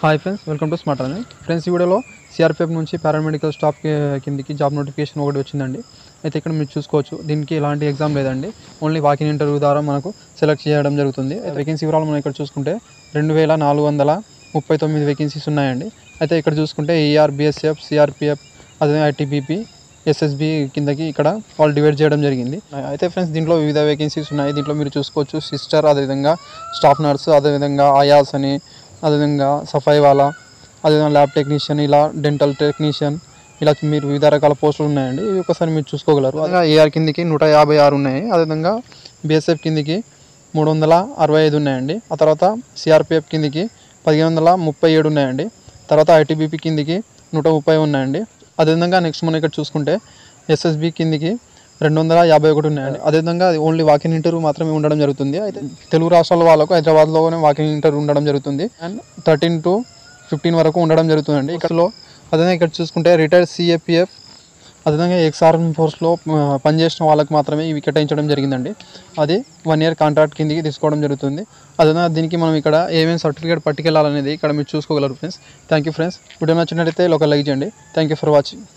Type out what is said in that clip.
Hi friends, welcome to smart running. Friends, ఈ వీడియోలో CRPF నుంచి పారామెడికల్ స్టాఫ్ కిందకి జాబ్ నోటిఫికేషన్ ఒకటి వచ్చిందండి. అయితే ఇక్కడ మీరు చూసుకోవచ్చు, దీనికి ఎలాంటి ఎగ్జామ్ లేదండి. ఓన్లీ వాకిన్ ఇంటర్వ్యూ ద్వారా మనకు సెలెక్ట్ చేయడం జరుగుతుంది. వేకెన్సీ వివరాలు మనం ఇక్కడ చూసుకుంటే 2439 వేకెన్సీస్ ఉన్నాయండి. అయితే ఇక్కడ చూసుకుంటే ఈఆర్, బిఎస్ఎఫ్, సిఆర్పిఎఫ్, అదే ఐటీబీపీ, ఎస్ఎస్బి కిందకి ఇక్కడ వాళ్ళు డివైడ్ చేయడం జరిగింది. అయితే ఫ్రెండ్స్, దీంట్లో వివిధ వేకెన్సీస్ ఉన్నాయి. దీంట్లో మీరు చూసుకోవచ్చు సిస్టర్, అదేవిధంగా స్టాఫ్ నర్సు, అదేవిధంగా ఆయాస్ అని, అదేవిధంగా సఫాయి వాళ్ళ, అదేవిధంగా ల్యాబ్ టెక్నీషియన్, ఇలా డెంటల్ టెక్నీషియన్, ఇలా మీరు వివిధ రకాల పోస్టులు ఉన్నాయండి. ఇవి ఒకసారి మీరు చూసుకోగలరు. అదేవిధంగా ఏఆర్ కిందికి 156 ఉన్నాయి. అదేవిధంగా బిఎస్ఎఫ్ కిందికి 365 ఉన్నాయండి. ఆ తర్వాత సిఆర్పిఎఫ్ కిందికి 1537 ఉన్నాయండి. తర్వాత ఐటీబీపీ కిందికి 130 ఉన్నాయండి. అదేవిధంగా నెక్స్ట్ మనం ఇక్కడ చూసుకుంటే ఎస్ఎస్బి కిందికి 251 ఉన్నాయండి. అదేవిధంగా ఓన్లీ వాకింగ్ ఇంటర్వ్యూ మాత్రమే ఉండడం జరుగుతుంది. అయితే తెలుగు రాష్ట్రాల వాళ్ళకు హైదరాబాద్లోనే వాకింగ్ ఇంటర్వ్యూ ఉండడం జరుగుతుంది. అండ్ 13 to 15 వరకు ఉండడం జరుగుతుందండి. ఇక్కడలో అదేవిధంగా ఇక్కడ చూసుకుంటే రిటైర్డ్ సిఏపిఎఫ్, అదేవిధంగా ఎక్స్ఆర్మీ ఫోర్స్లో పనిచేసిన వాళ్ళకి మాత్రమే ఇవి కేటాయించడం జరిగిందండి. అది 1 year కాంట్రాక్ట్ కిందికి తీసుకోవడం జరుగుతుంది. అదేవిధంగా దీనికి మనం ఇక్కడ ఏమేమి సర్టిఫికేట్ పట్టుకెళ్ళాలనేది ఇక్కడ మీరు చూసుకోగలరు friends. Thank you friends. Video నచ్చినట్లయితే ఒక లైక్ చేయండి. Thank you for watching.